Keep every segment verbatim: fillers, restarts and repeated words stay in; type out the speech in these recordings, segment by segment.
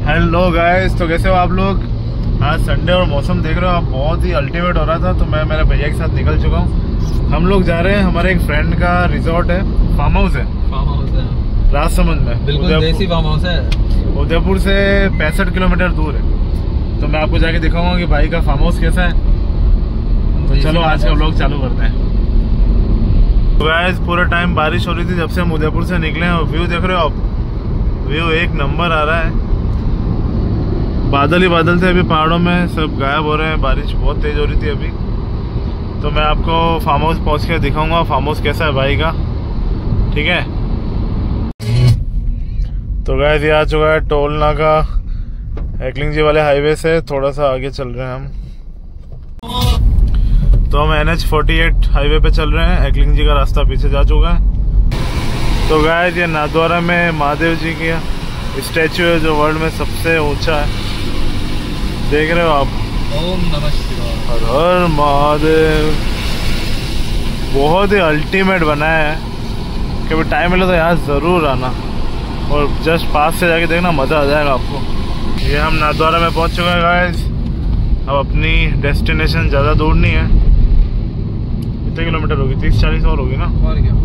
Hello guys, तो कैसे हो आप लोग। आज संडे और मौसम देख रहे हो आप, बहुत ही अल्टीमेट हो रहा था। तो मैं मेरे भैया के साथ निकल चुका हूँ। हम लोग जा रहे हैं, हमारे एक फ्रेंड का रिजॉर्ट है, फार्म हाउस है फार्म हाउस है राजसमंद में। बिल्कुल देसी फार्म हाउस है। उदयपुर से पैंसठ किलोमीटर दूर है। तो मैं आपको जाके दिखाऊंगा कि भाई का फार्म हाउस कैसा है। तो चलो आज का व्लॉग चालू करते हैं। तो गाइस पूरा टाइम बारिश हो रही थी जब से हम उदयपुर से निकले हैं। और व्यू देख रहे हो आप, व्यू एक नंबर आ रहा है। बादल ही बादल थे, अभी पहाड़ों में सब गायब हो रहे हैं। बारिश बहुत तेज हो रही थी अभी। तो मैं आपको फार्म हाउस पहुंच के दिखाऊंगा फार्म हाउस कैसा है भाई का, ठीक है। तो गाइस ये आ चुका है टोल नाका, एकलिंग जी वाले हाईवे से थोड़ा सा आगे चल रहे हैं हम। तो हम N H forty eight highway पे चल रहे हैं, एकलिंग जी का रास्ता पीछे जा चुका है। तो गाइस ये नाथद्वारा में महादेव जी की स्टैचू है जो वर्ल्ड में सबसे ऊंचा है, देख रहे हो आप। ओम नमः शिवाय, हर हर महादेव। बहुत ही अल्टीमेट बनाया है। कभी टाइम मिले तो यहाँ जरूर आना और जस्ट पास से जाके देखना, मजा आ जाएगा आपको। ये हम नाथद्वारा में पहुंच चुके हैं गाइस। अब अपनी डेस्टिनेशन ज़्यादा दूर नहीं है। कितने किलोमीटर होगी, तीस चालीस और होगी ना। और क्या।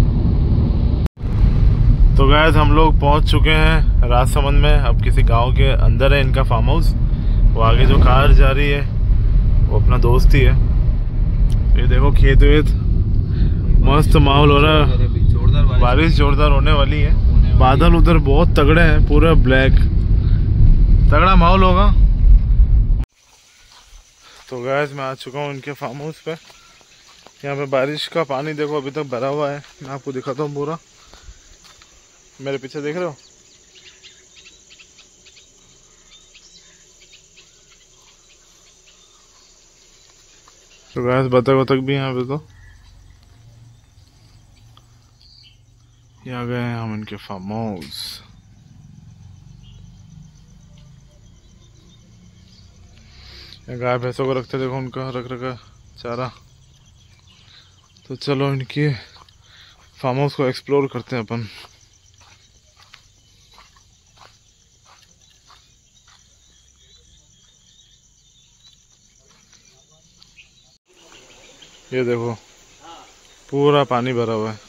तो गाइस हम लोग पहुंच चुके हैं राजसमंद में। अब किसी गांव के अंदर है इनका फार्म हाउस। वो आगे जो कार जा रही है वो अपना दोस्त ही है। ये देखो खेत वेत, मस्त माहौल हो रहा है। बारिश जोरदार होने वाली है। बादल उधर बहुत तगड़े हैं, पूरा ब्लैक, तगड़ा माहौल होगा। तो गाइस मैं आ चुका हूँ इनके फार्म हाउस पे। यहाँ पे बारिश का पानी देखो अभी तक भरा हुआ है। मैं आपको दिखाता हूँ पूरा, मेरे पीछे देख रहे हो। तो गाइस बतख बतख भी यहाँ पे। तो यहाँ गए हैं हम इनके फार्म हाउस। गाय भैंसों को रखते देखो, उनका रख रखा चारा। तो चलो इनके फार्म हाउस को एक्सप्लोर करते हैं अपन। ये देखो पूरा पानी भरा हुआ है।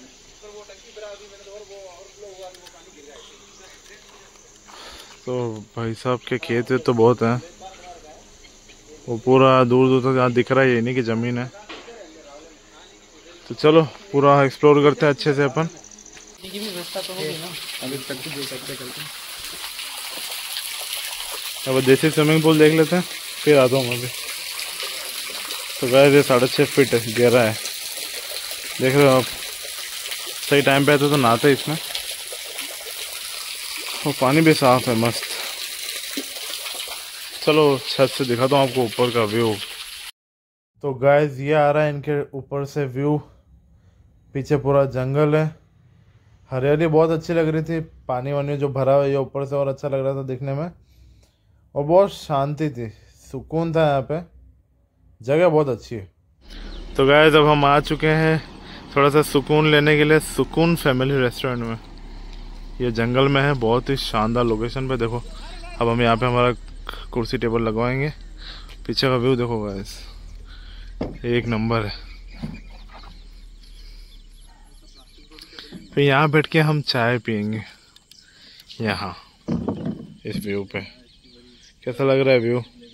तो भाई साहब के खेत तो बहुत हैं। वो पूरा दूर दूर तक जहाँ दिख रहा है ये नहीं कि जमीन है। तो चलो पूरा एक्सप्लोर करते हैं अच्छे से अपन। अब देसी स्विमिंग पूल देख लेते हैं, फिर आता हूँ अभी। तो गाइस ये साढ़े छः फीट है, गहरा है, देख रहे हो आप। सही टाइम पे आते तो नहाते इसमें। और पानी भी साफ है, मस्त। चलो छत से दिखाता हूँ आपको ऊपर का व्यू। तो गाइस ये आ रहा है इनके ऊपर से व्यू। पीछे पूरा जंगल है, हरियाली बहुत अच्छी लग रही थी। पानी वानी जो भरा हुआ है ये ऊपर से और अच्छा लग रहा था दिखने में। और बहुत शांति थी, सुकून था यहाँ पे, जगह बहुत अच्छी है। तो गाइस अब हम आ चुके हैं थोड़ा सा सुकून लेने के लिए सुकून फैमिली रेस्टोरेंट में। ये जंगल में है, बहुत ही शानदार लोकेशन पे। देखो अब हम यहाँ पे हमारा कुर्सी टेबल लगवाएंगे। पीछे का व्यू देखो गाइस, एक नंबर है। फिर यहाँ बैठ के हम चाय पियेंगे यहाँ इस व्यू पे। कैसा लग रहा है व्यू।